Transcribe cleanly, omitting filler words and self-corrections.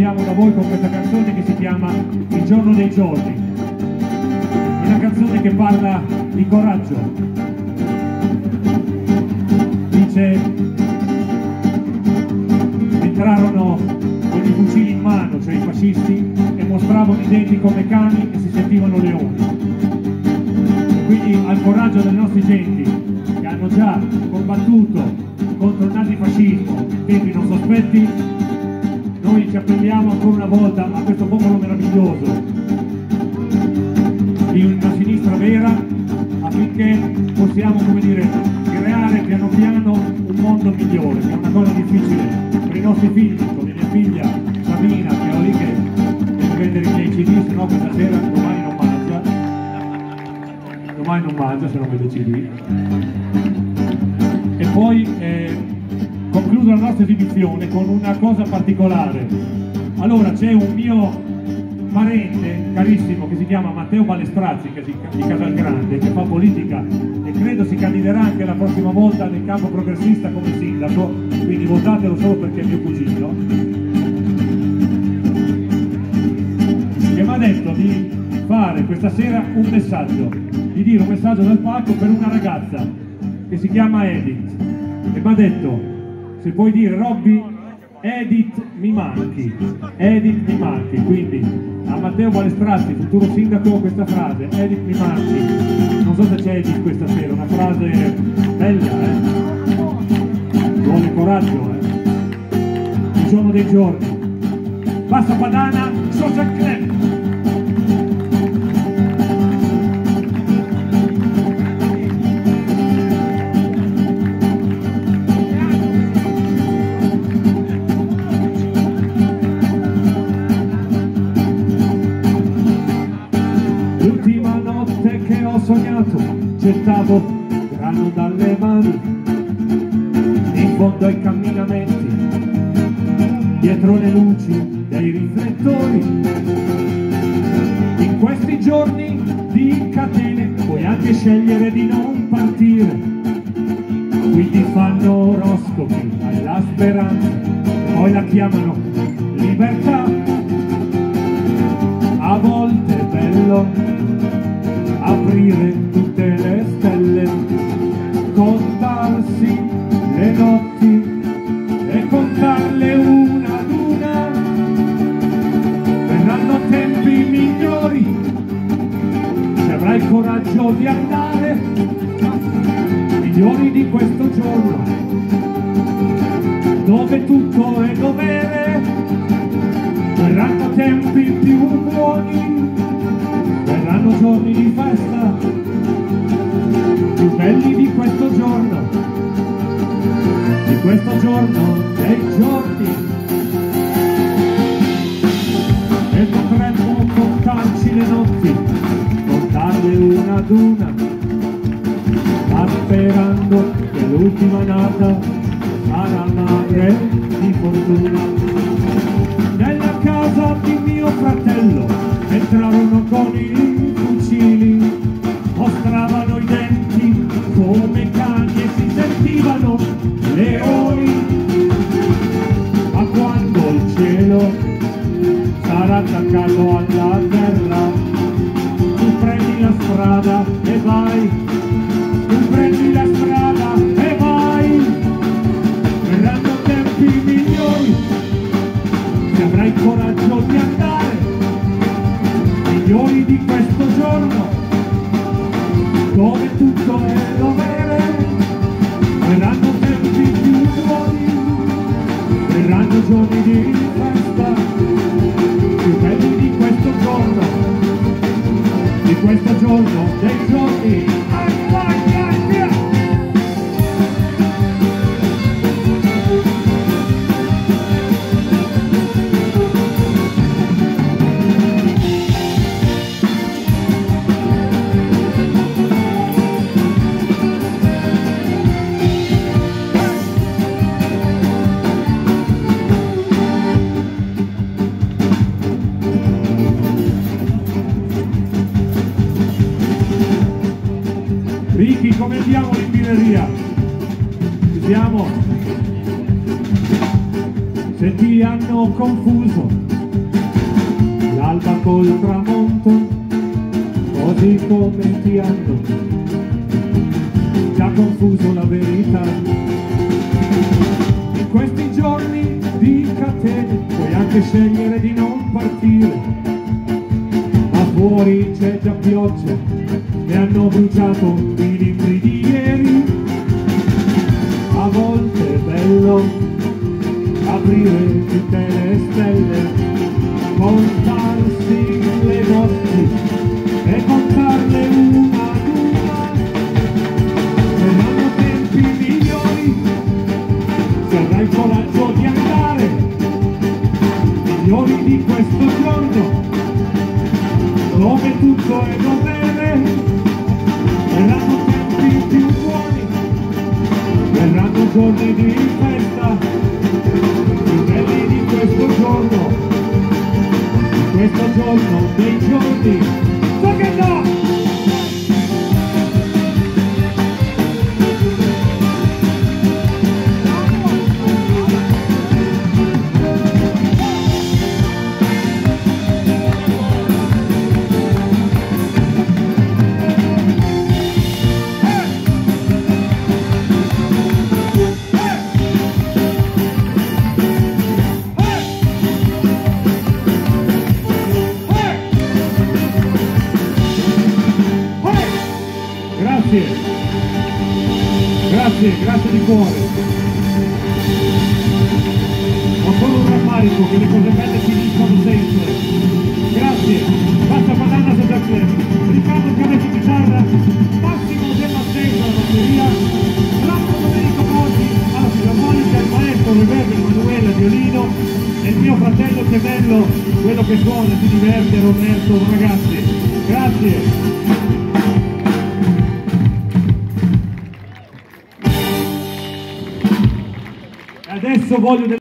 vogliamo da voi con questa canzone che si chiama Il giorno dei giorni. È una canzone che parla di coraggio. Dice: entrarono con i fucili in mano, cioè i fascisti, e mostravano i denti come cani e si sentivano leoni. E quindi al coraggio delle nostre genti che hanno già combattuto contro il nazifascismo in tempi non sospetti, noi ci appelliamo ancora una volta a questo popolo meraviglioso di una sinistra vera, affinché possiamo, come dire, creare piano piano un mondo migliore, che è una cosa difficile per i nostri figli, come mia figlia Sabina, che ho lì che deve vendere i miei CD, se no questa sera domani non mangia se non vede CD. E poi concludo la nostra esibizione con una cosa particolare. Allora, c'è un mio parente carissimo che si chiama Matteo Balestrazzi, che è di Casalgrande, che fa politica e credo si candiderà anche la prossima volta nel campo progressista come sindaco, quindi votatelo solo perché è mio cugino, che mi ha detto di fare questa sera un messaggio, di dire un messaggio dal palco per una ragazza che si chiama Edith, e mi ha detto: se puoi dire Robby, Edith mi manchi, Edith mi manchi. Quindi a Matteo Balestrazzi, futuro sindaco, questa frase: Edith mi manchi. Non so se c'è Edith questa sera, una frase bella, vuole coraggio, Il giorno dei giorni. Bassa Padana Social Club. L'ultima notte che ho sognato, gettavo grano dalle mani in fondo ai camminamenti, dietro le luci dei riflettori. In questi giorni di catene puoi anche scegliere di non partire, quindi fanno oroscopi alla speranza, poi la chiamano libertà. A volte è bello aprire tutte le stelle, contarsi le notti e contarle una ad una. Verranno tempi migliori se avrai il coraggio di andare, migliori di questo giorno dove tutto è dovere. Verranno tempi più buoni, verranno giorni di festa, più belli di questo giorno dei giorni. E potremmo contarci le notti, contarle una ad una, ma sperando che l'ultima nata sarà madre di fortuna. Nella casa di mio fratello entrarono con i fucili, mostravano i denti come cani e si sentivano leoni. Ma quando il cielo sarà attaccato alla terra, tu prendi la strada e vai, tu prendi la strada e vai. Verranno tempi migliori se avrai il coraggio di andare, migliori di questo giorno dove tutto è dovere. Verranno tempi più buoni, verranno giorni di festa, più belli di questo giorno dei giorni. Via! Ricky, come andiamo in birreria? Ci siamo? Se ti hanno confuso l'alba col tramonto, così come ti hanno già confuso la verità. In questi giorni di catene puoi anche scegliere di non partire, ma fuori c'è già pioggia e hanno bruciato i libri di ieri. A volte è bello aprire tutte le stelle, contarsi le notti e contarle una ad una. Verranno tempi migliori se avrai il coraggio di andare, migliori di questo giorno dove tutto è dovere. Verranno tempi più buoni, verranno giorni di festa più belli di questo giorno dei giorni. So che no! Grazie di cuore. Ho solo un rammarico che le cose belle finiscono sempre. Grazie, basta banana senza club. Riccardo Chiavetti chitarra, Massimo della Stella alla batteria, Franco Domenico Monti alla fisarmonica, il maestro Reverbi Emanuele violino e il mio fratello gemello, quello che suona e si diverte, Roberto. Ragazzi, grazie. Adesso voglio